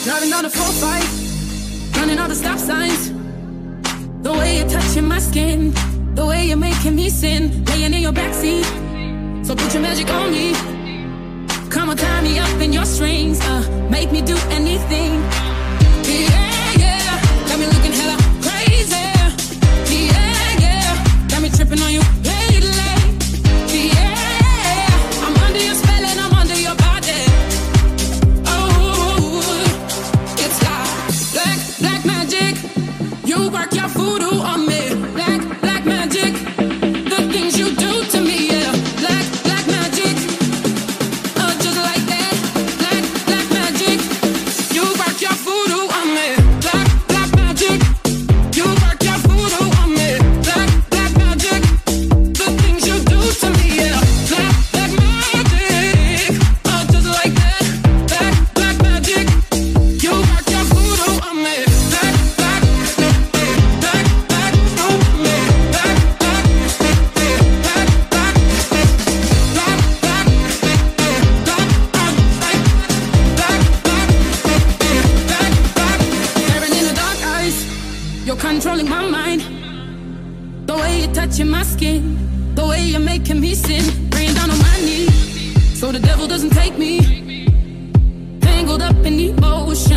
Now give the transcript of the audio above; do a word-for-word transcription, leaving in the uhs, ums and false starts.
Driving down the four five, running all the stop signs. The way you're touching my skin, the way you're making me sin, laying in your backseat. So put your magic on me. Come on, tie me up in your strings, uh, make me do anything. Yeah, yeah, got me looking hella crazy. Yeah, yeah, got me tripping on you lately. Yeah, I'm under your spell and I'm under your body. Oh, it's like black, black magic. You work your voodoo on me. Black, black magic. The things you do to me, yeah. Black, black magic. Uh, just like that. Black, black magic. You work your voodoo on me. Black, black magic. You work your voodoo on me. Black, black magic. The things you do to me, yeah. Black, black magic. Uh, just like that. Black, black magic. You work your voodoo on me. Black, black, black, black, black, on me. Black, black, black, black, black, black, black, black, black, black. Staring in the dark eyes, you're controlling my mind. The way you're touching my skin, the way you're making me sin, praying down on my knees, so the devil doesn't take me. Tangled up in emotion.